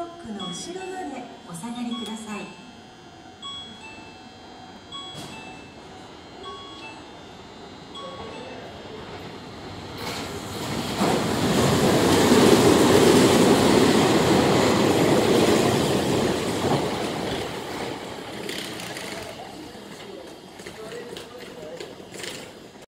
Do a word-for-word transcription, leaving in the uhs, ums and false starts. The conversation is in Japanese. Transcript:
ロックの後ろまでお下がりください。